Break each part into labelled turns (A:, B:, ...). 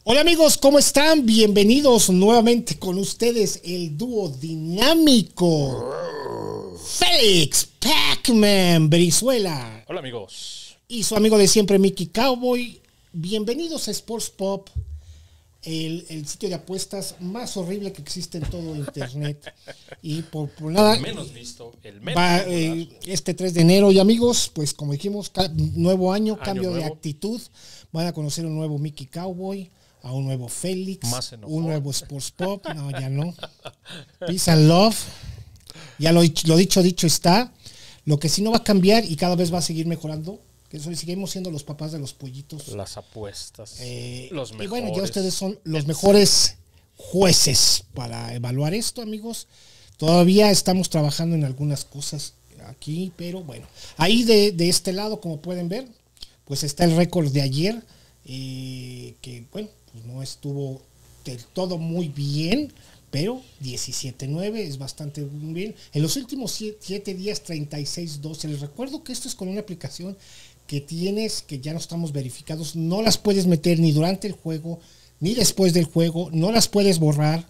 A: Hola amigos, ¿cómo están? Bienvenidos nuevamente con ustedes el dúo dinámico Félix Pac-Man Brizuela.
B: Hola amigos.
A: Y su amigo de siempre Mickey Cowboy. Bienvenidos a Sports Pop, el sitio de apuestas más horrible que existe en todo internet. Y por nada,
B: El menos visto, el menos
A: este 3 de enero. Y amigos, pues como dijimos, nuevo año, cambio
B: nuevo.
A: de actitud. Van a conocer un nuevo Mickey Cowboy, a un nuevo Félix, un nuevo Sports Pop. No, ya no. Peace and love. Ya lo dicho está. Lo que sí no va a cambiar y cada vez va a seguir mejorando, que seguimos siendo los papás de los pollitos.
B: Las apuestas, los mejores.
A: Y bueno, ya ustedes son los mejores jueces para evaluar esto, amigos. Todavía estamos trabajando en algunas cosas aquí, pero bueno. Ahí de este lado, como pueden ver, pues está el récord de ayer, que bueno, pues no estuvo del todo muy bien, pero 17-9 es bastante bien. En los últimos 7 días, 36-12. Les recuerdo que esto es con una aplicación que tienes, que ya no estamos verificados. No las puedes meter ni durante el juego, ni después del juego. No las puedes borrar.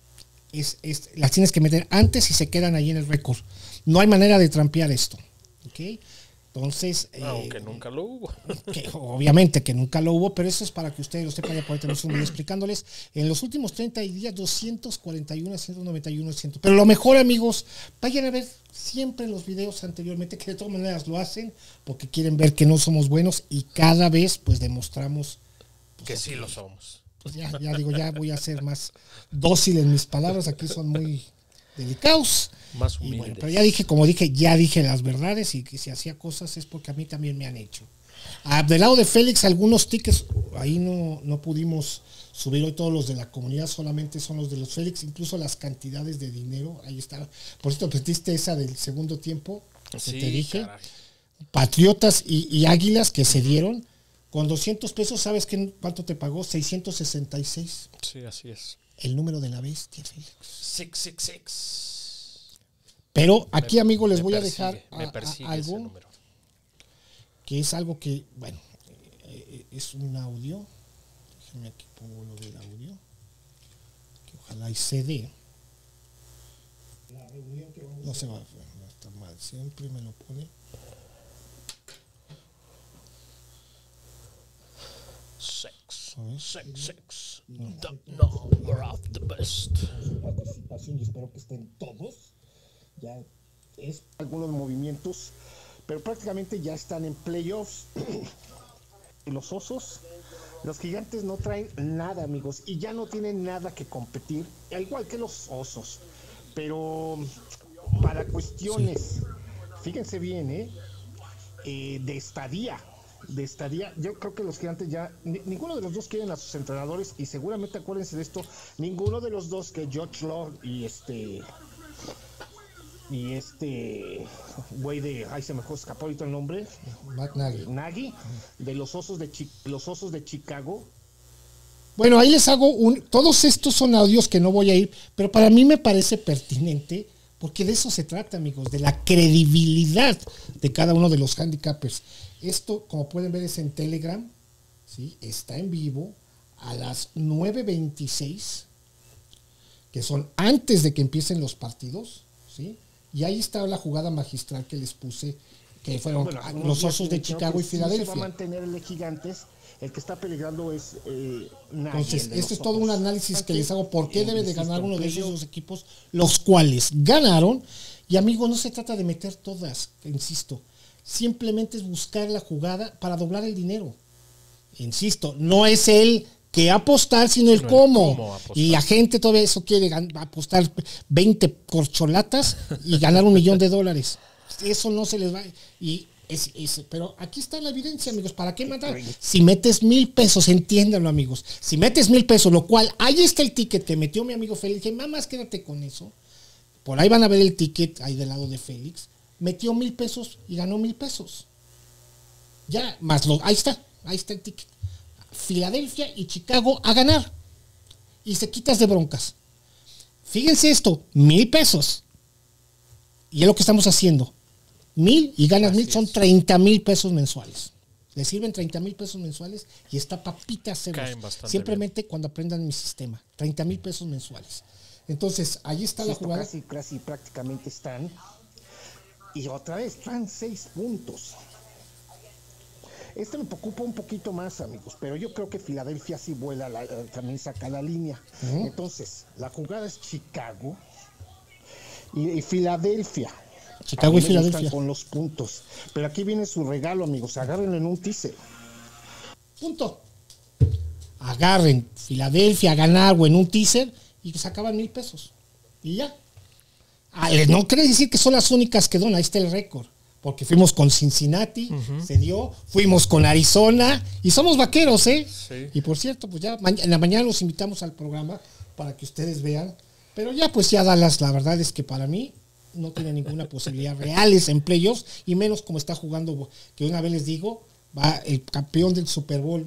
A: Las tienes que meter antes y se quedan ahí en el récord. No hay manera de trampear esto. ¿Ok? Entonces,
B: aunque nunca lo hubo.
A: Obviamente que nunca lo hubo, pero eso es para que ustedes lo sepan. Ya por ahí tenemos un video explicándoles. En los últimos 30 días, 241, 191, 100. Pero lo mejor, amigos, vayan a ver siempre los videos anteriormente, que de todas maneras lo hacen porque quieren ver que no somos buenos y cada vez pues demostramos pues,
B: que sí lo somos.
A: Pues ya voy a ser más dócil en mis palabras. Aquí son muy delicados.
B: Más humildes.
A: Y bueno, pero ya dije las verdades, y que si hacía cosas es porque a mí también me han hecho. Del lado de Félix, algunos tickets, ahí no pudimos subir hoy todos los de la comunidad, solamente son los de los Félix, incluso las cantidades de dinero, ahí está. Por cierto, metiste esa del segundo tiempo,
B: sí,
A: que te dije.
B: Caray.
A: Patriotas y Águilas que se dieron, con 200 pesos, ¿sabes cuánto te pagó? 666.
B: Sí, así es.
A: El número de la bestia, Félix.
B: 666.
A: Pero aquí, amigo, les voy a dejar
B: algo
A: ese que es algo que, bueno, es un audio. Déjenme aquí pongo lo del audio, que ojalá y se dé. No se va a estar mal, siempre me lo pone.
B: Sex. The number of the best.
C: Participación y espero que estén todos. Ya es algunos movimientos, pero prácticamente ya están en playoffs. Los Osos, los Gigantes no traen nada, amigos, y ya no tienen nada que competir, al igual que los Osos. Pero para cuestiones, fíjense bien, de estadía, yo creo que los Gigantes ya, ninguno de los dos quieren a sus entrenadores, y seguramente acuérdense de esto, ninguno de los dos, que George Lord y güey ahí se me escapó ahorita el nombre,
A: Matt
C: Nagy, de los Osos de Chicago.
A: Bueno, ahí les hago todos estos son audios que no voy a ir, pero para mí me parece pertinente, porque de eso se trata, amigos, de la credibilidad de cada uno de los handicappers. Esto, como pueden ver, es en Telegram, ¿sí? Está en vivo a las 9:26, que son antes de que empiecen los partidos, ¿sí? Y ahí está la jugada magistral que les puse, que fueron los Osos de Chicago y Filadelfia.
C: Se va a mantener el de Gigantes, el que está peligrando es Nagy.
A: Entonces, esto es todo un análisis que les hago, por qué debe de ganar uno de esos dos equipos, los cuales ganaron. Y amigos, no se trata de meter todas, insisto, simplemente es buscar la jugada para doblar el dinero. Insisto, no es el que apostar, sino el cómo. Y la gente todavía eso quiere apostar 20 corcholatas y ganar $1 millón. Eso no se les va. Pero aquí está la evidencia, amigos. ¿Para qué matar? Si metes $1,000, entiéndanlo, amigos. Si metes $1,000, lo cual, ahí está el ticket que metió mi amigo Félix. Dije, mamás, quédate con eso. Por ahí van a ver el ticket, ahí del lado de Félix. Metió $1,000 y ganó $1,000. Ya, más ahí está el ticket. Filadelfia y Chicago a ganar. Y se quitas de broncas. Fíjense esto, $1,000. Y es lo que estamos haciendo. 1,000 y ganas 1,000, son 30,000 pesos mensuales. Le sirven 30,000 pesos mensuales y está papita hacerlos.
B: Caen bastante
A: Simplemente cuando aprendan mi sistema. 30,000 pesos mensuales. Entonces, ahí está la jugada.
C: Casi prácticamente están. Y otra vez, están 6 puntos. Este me preocupa un poquito más, amigos, pero yo creo que Filadelfia sí vuela, también saca la línea. Entonces, la jugada es Chicago y Filadelfia.
A: Chicago y Filadelfia.
C: Con los puntos. Pero aquí viene su regalo, amigos. Agárrenlo en un teaser.
A: Punto. Agarren Filadelfia a ganar o en un teaser y se acaban 1,000 pesos. Y ya. No quiere decir que son las únicas que donan. Ahí está el récord. Porque fuimos con Cincinnati, se dio, fuimos con Arizona y somos vaqueros, ¿eh?
B: Sí.
A: Y por cierto, pues ya en la mañana los invitamos al programa para que ustedes vean. Pero ya, pues ya Dallas, la verdad es que para mí no tiene ninguna posibilidad reales en playoffs y menos como está jugando, que una vez les digo, va el campeón del Super Bowl,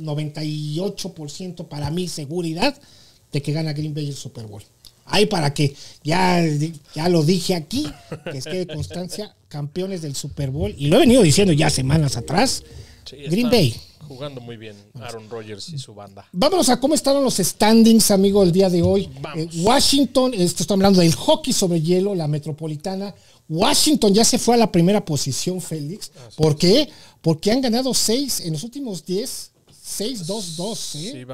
A: 98% para mí seguridad de que gana Green Bay el Super Bowl. Ahí para que ya lo dije aquí, que quede constancia, campeones del Super Bowl, y lo he venido diciendo ya semanas atrás,
B: Sí,
A: Green Bay.
B: Jugando muy bien Aaron Rodgers y su banda.
A: Vámonos a cómo estaban los standings, amigo, el día de hoy. Washington, estoy hablando del hockey sobre hielo, la Metropolitana. Washington ya se fue a la primera posición, Félix. ¿Por qué? Porque han ganado 6 en los últimos 10, 6-2-2.
B: Sí,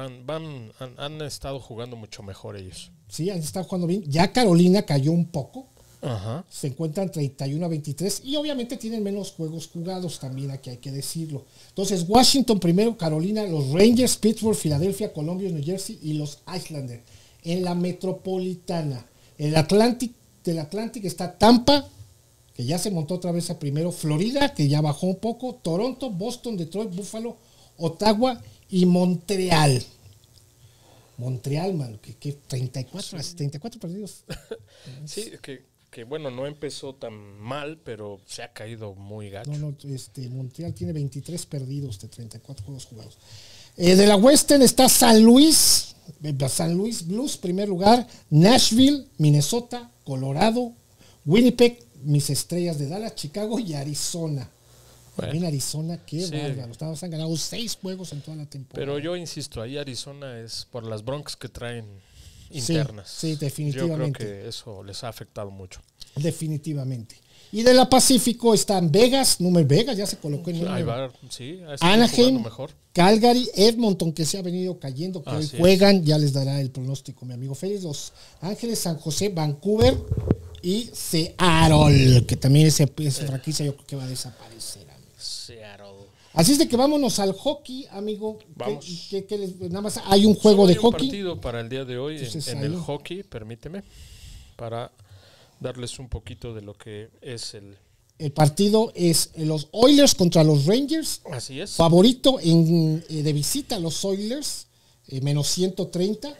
B: han estado jugando mucho mejor ellos.
A: Sí, han estado jugando bien. Ya Carolina cayó un poco.
B: Ajá.
A: Se encuentran 31-23 y obviamente tienen menos juegos jugados también, aquí hay que decirlo. Entonces, Washington primero, Carolina, los Rangers, Pittsburgh, Filadelfia, Columbus, New Jersey y los Islanders. En la Metropolitana, del Atlantic está Tampa, que ya se montó otra vez a primero, Florida, que ya bajó un poco, Toronto, Boston, Detroit, Buffalo, Ottawa y Montreal. Montreal, mano, que 34 perdidos.
B: Sí, que bueno, no empezó tan mal, pero se ha caído muy gacho.
A: No, Montreal tiene 23 perdidos de 34 juegos jugados. De la Western está San Luis Blues, primer lugar, Nashville, Minnesota, Colorado, Winnipeg, mis estrellas de Dallas, Chicago y Arizona.
B: Bueno,
A: En Arizona, qué
B: sí.
A: bárbaro. Estados han ganado 6 juegos en toda la temporada.
B: Pero yo insisto, ahí Arizona es por las broncas que traen internas.
A: Sí, definitivamente.
B: Yo creo que eso les ha afectado mucho.
A: Definitivamente. Y de la Pacífico están Vegas, Vegas ya se colocó en el
B: Ahí
A: número.
B: va, sí, ha estado
A: Anaheim,
B: jugando mejor.
A: Calgary, Edmonton, que se ha venido cayendo, que hoy
B: Así
A: juegan, ya les dará el pronóstico mi amigo Félix. Los Ángeles, San José, Vancouver y Seattle, que también esa franquicia yo creo que va a desaparecer, amigo.
B: Seattle.
A: Así es de que vámonos al hockey, amigo.
B: Vamos.
A: Nada más hay un juego de hockey.
B: Un partido para el día de hoy
A: Entonces,
B: en
A: ahí.
B: el hockey, permíteme, para darles un poquito de lo que es el...
A: El partido es los Oilers contra los Rangers.
B: Así es.
A: Favorito de visita los Oilers, menos 130.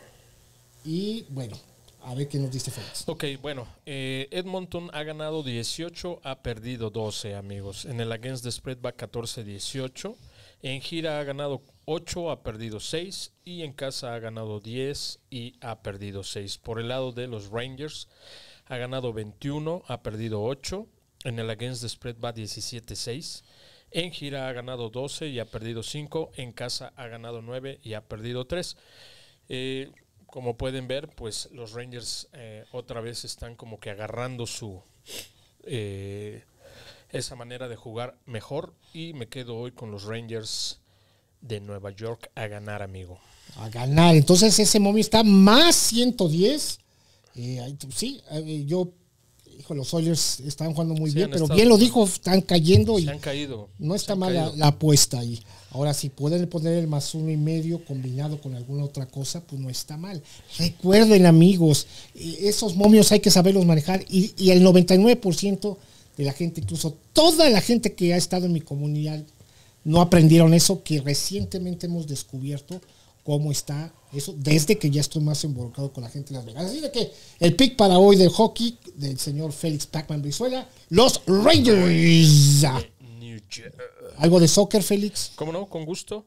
A: Y bueno, a ver qué nos dice Félix.
B: Ok, bueno, Edmonton ha ganado 18, ha perdido 12, amigos. En el Against the Spread va 14-18. En gira ha ganado 8, ha perdido 6. Y en casa ha ganado 10 y ha perdido 6. Por el lado de los Rangers, ha ganado 21, ha perdido 8. En el Against the Spread va 17-6. En gira ha ganado 12 y ha perdido 5. En casa ha ganado 9 y ha perdido 3. Como pueden ver, pues los Rangers otra vez están como que agarrando esa manera de jugar mejor. Y me quedo hoy con los Rangers de Nueva York a ganar, amigo.
A: A ganar. Entonces ese momio está más 110. Los Oilers están jugando muy bien, pero bien lo dijo, están cayendo y
B: se han caído.
A: No está mal la apuesta ahí. Ahora, si pueden poner el más 1.5 combinado con alguna otra cosa, pues no está mal. Recuerden, amigos, esos momios hay que saberlos manejar y el 99% de la gente, incluso toda la gente que ha estado en mi comunidad, no aprendieron eso, que recientemente hemos descubierto cómo está eso, desde que ya estoy más involucrado con la gente de Las Vegas. Así de que el pick para hoy del hockey del señor Félix Pacman Brizuela, los Rangers. ¿Algo de soccer, Félix?
B: ¿Cómo no? Con gusto.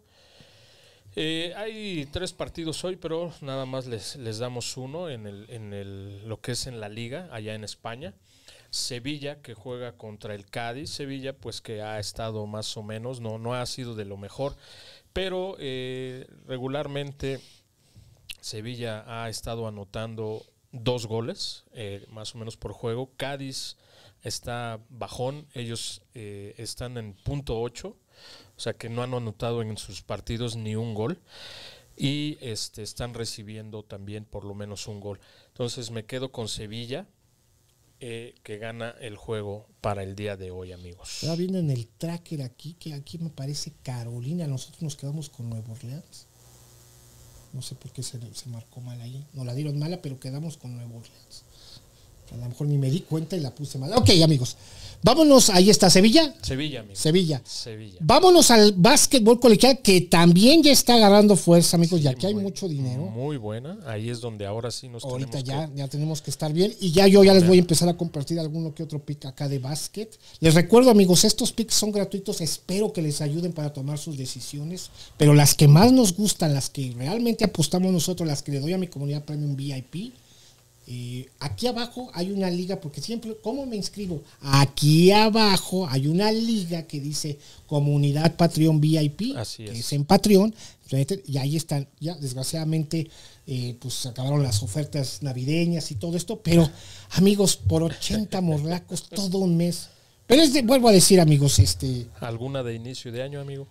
B: Hay 3 partidos hoy, pero nada más les damos uno en lo que es en la liga, allá en España. Sevilla, que juega contra el Cádiz. Sevilla, pues que ha estado más o menos, no ha sido de lo mejor, pero regularmente Sevilla ha estado anotando 2 goles, más o menos por juego. Cádiz está bajón, ellos están en .8, o sea que no han anotado en sus partidos ni un gol. Y están recibiendo también por lo menos un gol. Entonces me quedo con Sevilla, que gana el juego para el día de hoy, amigos.
A: Estaba viendo en el tracker aquí, que aquí me parece Carolina. Nosotros nos quedamos con Nueva Orleans. No sé por qué se marcó mal ahí. Nos la dieron mala, pero quedamos con Nueva Orleans. A lo mejor ni me di cuenta y la puse mal. Ok, amigos. Vámonos, ahí está Sevilla.
B: Sevilla, amigo.
A: Sevilla. Vámonos al básquetbol colegial, que también ya está agarrando fuerza, amigos. Sí, ya que hay mucho dinero.
B: Muy buena. Ahí es donde ahora sí nos
A: ahorita ya tenemos que estar bien. Y ya les voy a empezar a compartir alguno que otro pick acá de básquet. Les recuerdo, amigos, estos picks son gratuitos. Espero que les ayuden para tomar sus decisiones. Pero las que más nos gustan, las que realmente apostamos nosotros, las que le doy a mi comunidad Premium VIP. Aquí abajo hay una liga, porque siempre, ¿cómo me inscribo? Aquí abajo hay una liga que dice Comunidad Patreon VIP,
B: así
A: que es en Patreon, y ahí están, ya desgraciadamente pues acabaron las ofertas navideñas y todo esto, pero amigos, por 80 morlacos todo un mes. Pero vuelvo a decir, amigos,
B: ¿alguna de inicio de año, amigo?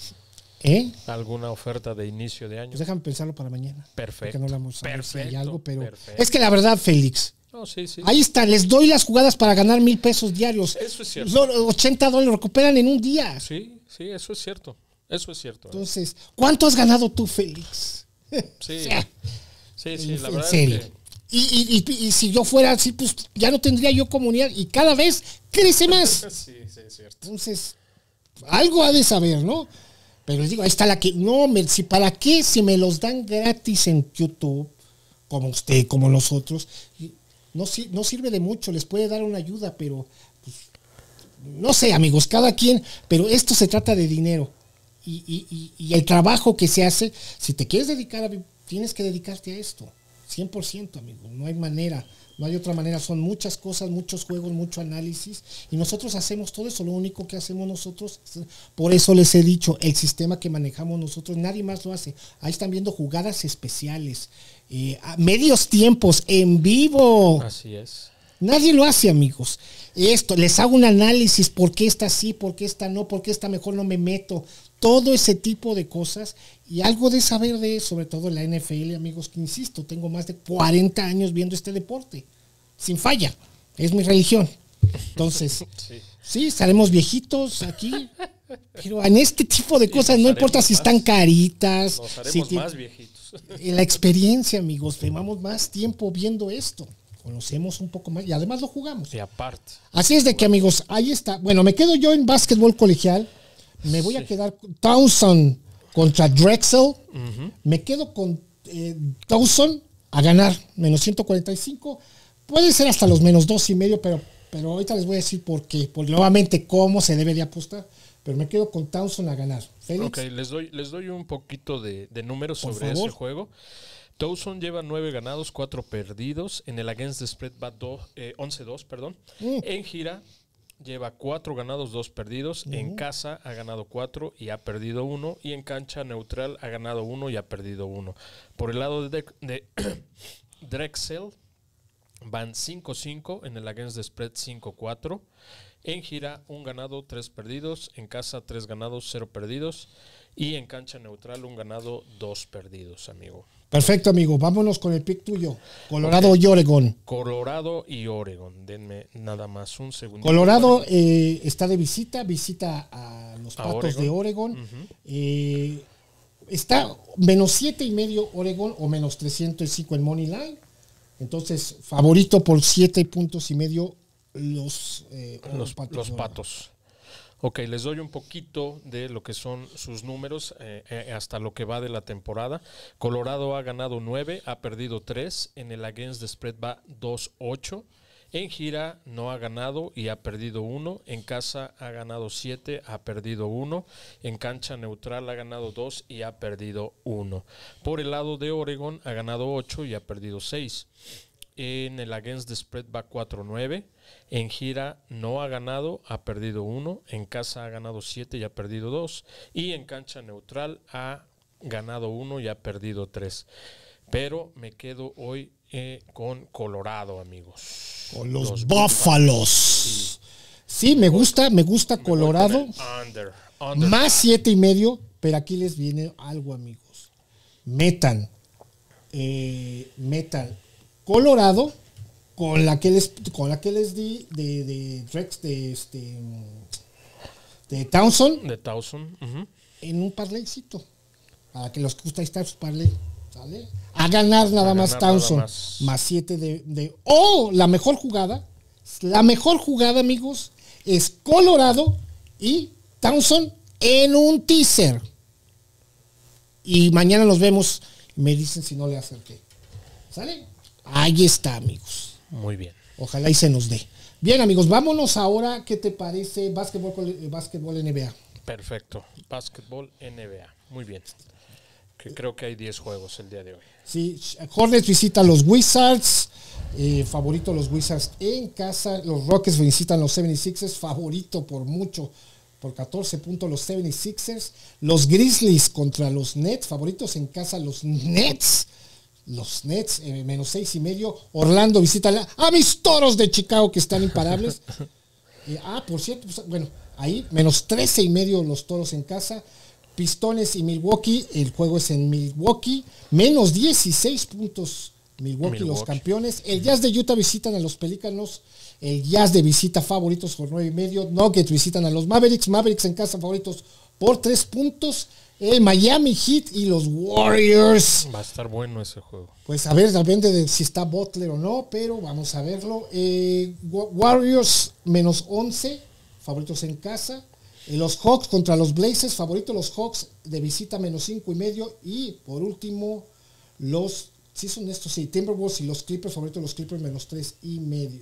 B: ¿Alguna oferta de inicio de año?
A: Pues déjame pensarlo para mañana.
B: Perfecto.
A: No hablamos
B: perfecto,
A: si hay algo, pero
B: perfecto.
A: Es que la verdad, Félix,
B: sí.
A: Ahí está, les doy las jugadas para ganar $1,000 diarios.
B: Eso es cierto.
A: $80 lo recuperan en un día.
B: Sí, eso es cierto. Eso es cierto.
A: Entonces, ¿cuánto has ganado tú, Félix?
B: Sí,
A: o sea,
B: sí, la verdad.
A: En serio. Es que... y si yo fuera así, pues ya no tendría yo comunidad y cada vez crece más.
B: Sí, es cierto.
A: Entonces, algo ha de saber, ¿no? Pero les digo, ahí está la que, ¿para qué si me los dan gratis en YouTube, como usted, como nosotros? No sirve de mucho, les puede dar una ayuda, pero pues, no sé, amigos, cada quien, pero esto se trata de dinero y el trabajo que se hace, si te quieres dedicar tienes que dedicarte a esto, 100%, amigos, no hay manera. No hay otra manera, son muchas cosas, muchos juegos, mucho análisis y nosotros hacemos todo eso, lo único que hacemos nosotros, por eso les he dicho, el sistema que manejamos nosotros, nadie más lo hace. Ahí están viendo jugadas especiales, medios tiempos, en vivo.
B: Así es.
A: Nadie lo hace, amigos. Esto, les hago un análisis, por qué esta sí, por qué esta no, por qué esta mejor no me meto. Todo ese tipo de cosas y algo de saber de, sobre todo la NFL, amigos, que insisto, tengo más de 40 años viendo este deporte, sin falla, es mi religión. Entonces, sí, estaremos viejitos aquí, pero en este tipo de cosas no importa si están caritas.
B: Nos haremos más viejitos.
A: En la experiencia, amigos, llevamos más tiempo viendo esto. Conocemos un poco más y además lo jugamos.
B: Y aparte.
A: Así es de que, amigos, ahí está. Bueno, me quedo yo en básquetbol colegial. Me voy a quedar con Towson contra Drexel. Uh-huh. Me quedo con Towson a ganar menos 145. Puede ser hasta los menos 2.5, pero ahorita les voy a decir por qué. Porque nuevamente cómo se debe de apostar. Pero me quedo con Towson a ganar. ¿Félix?
B: Ok, les doy un poquito de números sobre ese juego. Towson lleva 9 ganados, 4 perdidos. En el Against the Spread va 11-2, perdón. En gira lleva 4 ganados, 2 perdidos. En casa ha ganado 4 y ha perdido 1. Y en cancha neutral ha ganado 1 y ha perdido 1. Por el lado de Drexel van 5-5. En el Against the Spread 5-4. En gira 1 ganado, 3 perdidos. En casa 3 ganados, 0 perdidos. Y en cancha neutral 1 ganado, 2 perdidos, amigo.
A: Perfecto, amigo. Vámonos con el pick tuyo. Colorado y Oregon.
B: Colorado y Oregon. Denme nada más un segundo.
A: Colorado está de visita a los Patos de Oregon. Uh-huh. Está menos 7.5 Oregon o menos 305 el Money Line. Entonces, favorito por 7.5 puntos los
B: Patos. Ok, les doy un poquito de lo que son sus números hasta lo que va de la temporada. Colorado ha ganado 9, ha perdido 3. En el Against the Spread va 2-8. En gira no ha ganado y ha perdido 1. En casa ha ganado 7, ha perdido 1. En cancha neutral ha ganado 2 y ha perdido 1. Por el lado de Oregon ha ganado 8 y ha perdido 6. en el against the spread va 4-9. En gira no ha ganado, ha perdido 1. En casa ha ganado 7 y ha perdido 2. Y en cancha neutral ha ganado 1 y ha perdido 3. Pero me quedo hoy con Colorado, amigos.
A: Con los Búfalos. Sí, me gusta Colorado.
B: Under.
A: Más 7.5, pero aquí les viene algo, amigos. Metan Colorado con la que les di de Rex de Townsend.
B: De Townsend.
A: En un parlaycito. Para que los que gusta estar su parlay. ¿Sale? A ganar nada más Townsend. Más 7 la mejor jugada. La mejor jugada, amigos, es Colorado y Townsend en un teaser. Y mañana nos vemos. Me dicen si no le acerqué. ¿Sale? Ahí está, amigos.
B: Muy bien.
A: Ojalá y se nos dé. Bien, amigos, vámonos ahora. ¿Qué te parece básquetbol NBA?
B: Perfecto. Básquetbol NBA. Muy bien. Creo que hay 10 juegos el día de hoy.
A: Sí, Hornets visita a los Wizards. Favorito los Wizards en casa. Los Rockets visitan los 76ers. Favorito por mucho. Por 14 puntos los 76ers. Los Grizzlies contra los Nets. Favoritos en casa los Nets. Los Nets, menos 6.5. Orlando visita a mis Toros de Chicago que están imparables. Por cierto, pues, bueno, ahí menos 13.5 los Toros en casa. Pistones y Milwaukee, el juego es en Milwaukee. Menos 16 puntos Milwaukee, los campeones. El Jazz de Utah visitan a los Pelícanos. El Jazz de visita favoritos por 9.5. Nuggets visitan a los Mavericks. Mavericks en casa favoritos por 3 puntos. El Miami Heat y los Warriors.
B: Va a estar bueno ese juego.
A: Pues a ver, depende de si está Butler o no, pero vamos a verlo. Warriors menos 11, favoritos en casa. Los Hawks contra los Blazers, favoritos los Hawks de visita menos 5.5. Y por último, Timberwolves y los Clippers, favoritos los Clippers menos 3.5.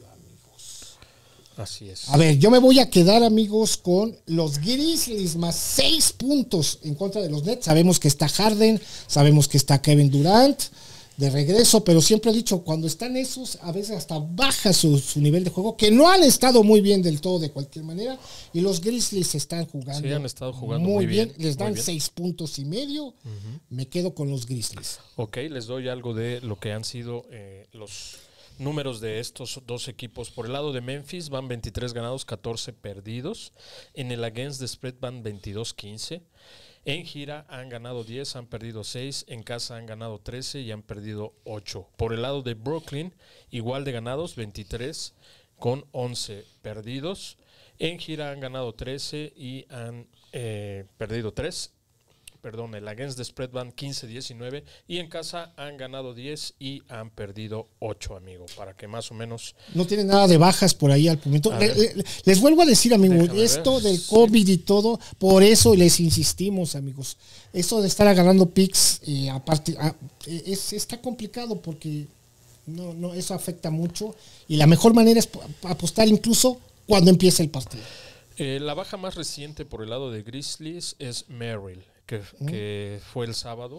B: Así es.
A: A ver, yo me voy a quedar, amigos, con los Grizzlies más 6 puntos en contra de los Nets. Sabemos que está Harden, sabemos que está Kevin Durant de regreso, pero siempre he dicho, cuando están esos, a veces hasta baja su nivel de juego, que no han estado muy bien del todo de cualquier manera, y los Grizzlies están jugando,
B: sí, han estado jugando
A: muy bien. Les dan 6.5 puntos. Me quedo con los Grizzlies.
B: Ok, les doy algo de lo que han sido los números de estos dos equipos. Por el lado de Memphis van 23 ganados, 14 perdidos. En el against the spread van 22-15. En gira han ganado 10, han perdido 6. En casa han ganado 13 y han perdido 8. Por el lado de Brooklyn, igual de ganados, 23 con 11 perdidos. En gira han ganado 13 y han perdido 3. El against the spread van 15-19 y en casa han ganado 10 y han perdido 8, amigo, para que más o menos...
A: No tienen nada de bajas por ahí al momento. Les vuelvo a decir, amigos, esto del COVID y todo, por eso les insistimos, amigos. Eso de estar agarrando picks, aparte, está complicado porque no, eso afecta mucho y la mejor manera es apostar incluso cuando empiece el partido.
B: La baja más reciente por el lado de Grizzlies es Merrill, que fue el sábado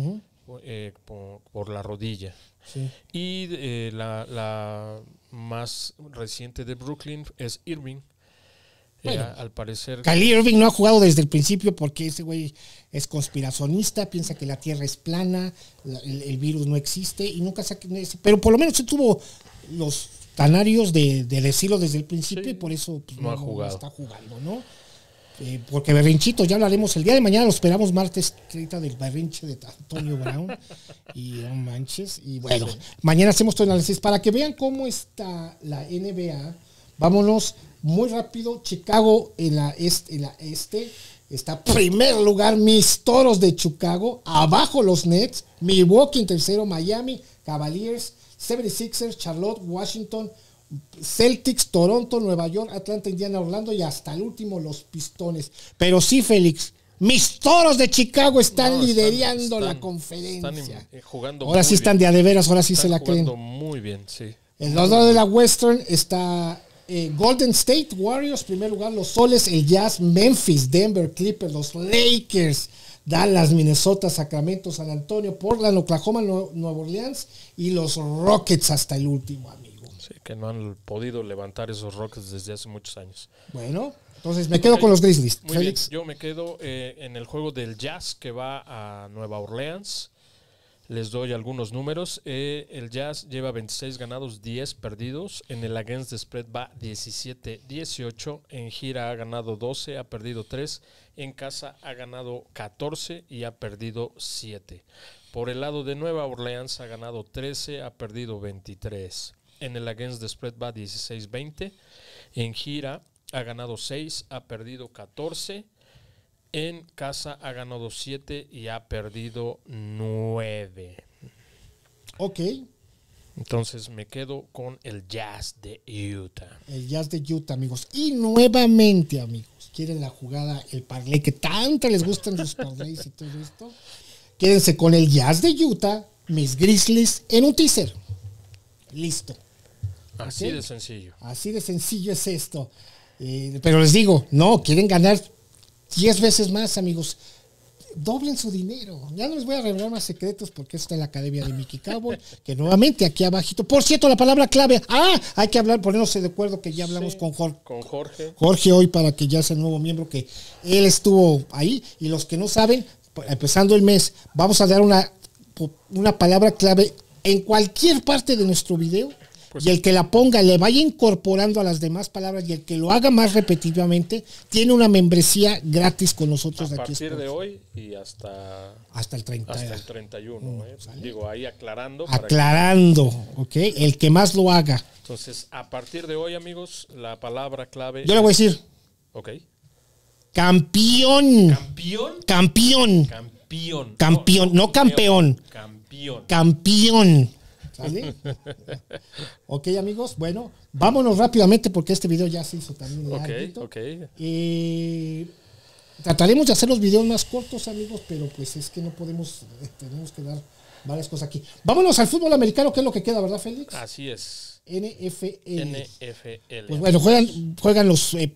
B: por la rodilla.
A: Sí.
B: Y la más reciente de Brooklyn es Irving. Bueno, al parecer...
A: Kyrie Irving no ha jugado desde el principio porque ese güey es conspiracionista, piensa que la Tierra es plana, el virus no existe y nunca sabe... Pero por lo menos se tuvo los tanarios de decirlo desde el principio, sí, y por eso pues,
B: no está
A: jugando, ¿no? Porque berrinchitos, ya hablaremos el día de mañana, lo esperamos martes 30 del berrinche de Antonio Brown y no manches, y bueno, sí, mañana hacemos todo el análisis para que vean cómo está la NBA. Vámonos muy rápido. Chicago en la este está primer lugar, mis Toros de Chicago, abajo los Nets, Milwaukee en tercero, Miami, Cavaliers, 76ers, Charlotte, Washington, Celtics, Toronto, Nueva York, Atlanta, Indiana, Orlando y hasta el último los Pistones. Pero sí, Félix, mis Toros de Chicago están liderando la conferencia.
B: Están jugando
A: ahora sí están de veras, ahora sí se la creen.
B: Jugando muy bien, sí.
A: El lado de la Western está Golden State Warriors, primer lugar, los Soles, el Jazz, Memphis, Denver, Clippers, los Lakers, Dallas, Minnesota, Sacramento, San Antonio, Portland, Oklahoma, Nueva Orleans y los Rockets hasta el último, amigo.
B: Sí, que no han podido levantar esos Rockets desde hace muchos años.
A: Bueno, entonces me quedo con los Grizzlies.
B: Muy
A: Félix.
B: bien, yo me quedo en el juego del Jazz que va a Nueva Orleans. Les doy algunos números. El Jazz lleva 26 ganados, 10 perdidos. En el Against the Spread va 17-18. En gira ha ganado 12, ha perdido 3. En casa ha ganado 14 y ha perdido 7. Por el lado de Nueva Orleans ha ganado 13, ha perdido 23. En el Against the Spread va 16-20. En gira ha ganado 6, ha perdido 14. En casa ha ganado 7 y ha perdido 9.
A: Ok.
B: Entonces me quedo con el Jazz de Utah.
A: El Jazz de Utah, amigos. Y nuevamente, amigos, quieren la jugada, el parlay, que tanto les gustan los parlays y todo esto. Quédense con el Jazz de Utah, mis Grizzlies, en un teaser. Listo.
B: Así
A: ¿Ok?
B: de sencillo.
A: Así de sencillo es esto. Pero les digo, no, quieren ganar 10 veces más, amigos. Doblen su dinero. Ya no les voy a revelar más secretos porque eso está en la academia de Mickey Cowboy, que nuevamente aquí abajito. Por cierto, la palabra clave. Hay que hablar, ponernos de acuerdo que ya hablamos con Jorge.
B: Con Jorge.
A: Jorge hoy para que ya sea el nuevo miembro, que él estuvo ahí. Y los que no saben, empezando el mes, vamos a dar una palabra clave en cualquier parte de nuestro video.
B: Pues
A: y el que la ponga le vaya incorporando a las demás palabras y el que lo haga más repetitivamente tiene una membresía gratis con nosotros
B: A
A: de aquí.
B: partir de hoy y hasta
A: el 30.
B: el 31. Digo, ahí aclarando.
A: Aclarando, ¿ok? El que más lo haga.
B: Entonces, a partir de hoy, amigos, la palabra clave.
A: Yo le voy a decir.
B: Ok.
A: Campeón.
B: ¿Campeón?
A: Campeón.
B: Campeón.
A: Campeón, no campeón.
B: Campeón.
A: Campeón. ¿Sale? Ok, amigos, bueno, vámonos rápidamente porque este video ya se hizo también larguito.
B: Ok.
A: Trataremos de hacer los videos más cortos, amigos, pero pues es que no podemos, tenemos que dar varias cosas aquí. Vámonos al fútbol americano, que es lo que queda, ¿verdad, Félix?
B: Así es.
A: NFL.
B: NFL.
A: Pues bueno, juegan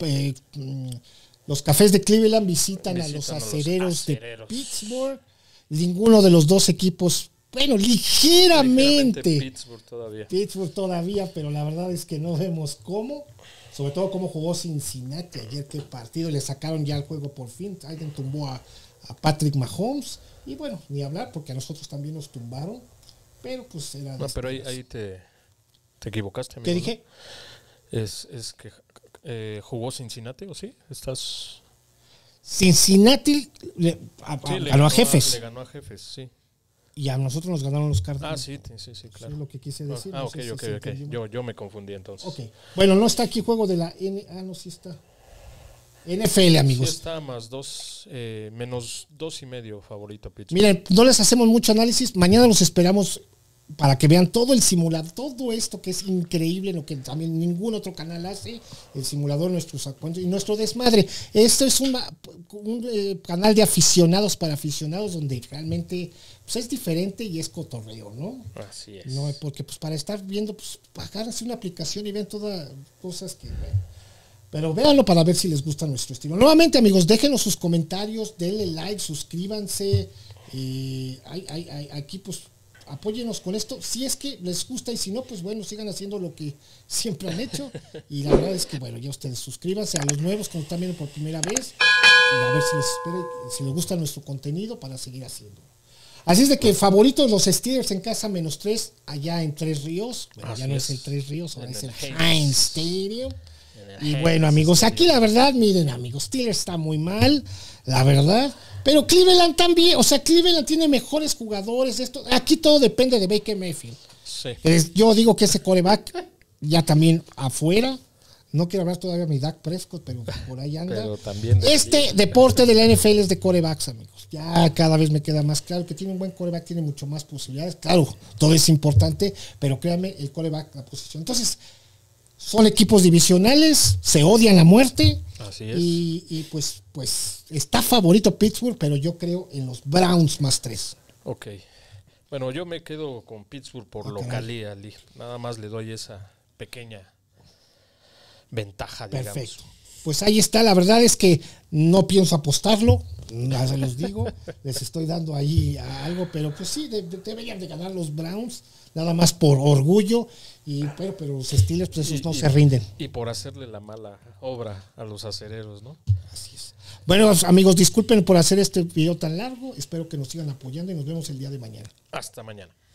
A: los Cafés de Cleveland, visitan a los acereros de Pittsburgh. Ninguno de los dos equipos, bueno, ligeramente Pittsburgh todavía, pero la verdad es que no vemos cómo, sobre todo cómo jugó Cincinnati ayer, qué partido, le sacaron ya el juego por fin. Alguien tumbó a Patrick Mahomes y bueno, ni hablar porque a nosotros también nos tumbaron, pero pues era...
B: No, pero ahí te equivocaste, amigo.
A: ¿Qué dije?
B: Es que jugó Cincinnati, ¿o sí? Estás...
A: Cincinnati ganó a Jefes.
B: Le ganó a Jefes, sí.
A: Y a nosotros nos ganaron los Cardinals.
B: Sí, claro.
A: Es lo que quise decir.
B: Ah,
A: no
B: ok.
A: sé si
B: Yo me confundí entonces.
A: Ok. Bueno, no está aquí juego de la no, sí está. NFL, amigos.
B: Sí está más 2, menos 2.5 favorito Pittsburgh.
A: Miren, no les hacemos mucho análisis. Mañana los esperamos para que vean todo el simulador, todo esto que es increíble, lo que también ningún otro canal hace, el simulador, nuestros acuerdos y nuestro desmadre. Esto es un canal de aficionados para aficionados donde realmente pues, es diferente y es cotorreo, ¿no?
B: Así es.
A: No, porque pues para estar viendo, pues agárrense una aplicación y ven todas cosas que... Bueno, pero véanlo para ver si les gusta nuestro estilo. Nuevamente, amigos, déjenos sus comentarios, denle like, suscríbanse. Aquí pues apóyenos con esto, si es que les gusta, y si no, pues bueno, sigan haciendo lo que siempre han hecho. Y la verdad es que bueno, ya ustedes suscríbanse a los nuevos que nos están viendo por primera vez y a ver si les gusta nuestro contenido para seguir haciendo. Así es de que favoritos los Steelers en casa -3 allá en Tres Ríos. Bueno, ya no es el Tres Ríos, ahora es el Heinz Stadium. Y bueno, amigos, aquí la verdad, miren, amigos, Steelers está muy mal, la verdad. Pero Cleveland también, o sea, Cleveland tiene mejores jugadores. Aquí todo depende de Baker Mayfield.
B: Sí.
A: Yo digo que ese quarterback ya también afuera. No quiero hablar todavía de mi Dak Prescott, pero por ahí anda.
B: Pero también
A: deporte de la NFL es de quarterbacks, amigos. Ya cada vez me queda más claro que tiene un buen quarterback, tiene mucho más posibilidades. Claro, todo es importante, pero créanme, el quarterback, la posición. Entonces, son equipos divisionales, se odian a muerte.
B: Así es.
A: Y pues está favorito Pittsburgh, pero yo creo en los Browns +3.
B: Ok. Bueno, yo me quedo con Pittsburgh por localía. Nada más le doy esa pequeña ventaja, digamos.
A: pues ahí está. La verdad es que no pienso apostarlo, ya se los digo, les estoy dando ahí algo, pero pues sí, deberían de ganar los Browns, nada más por orgullo, pero los Steelers pues esos no se rinden.
B: Y por hacerle la mala obra a los acereros, ¿no?
A: Así es. Bueno, amigos, disculpen por hacer este video tan largo, espero que nos sigan apoyando y nos vemos el día de mañana.
B: Hasta mañana.